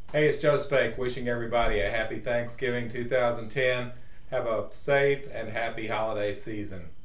Hey, it's Joe Spake wishing everybody a happy Thanksgiving 2010. Have a safe and happy holiday season.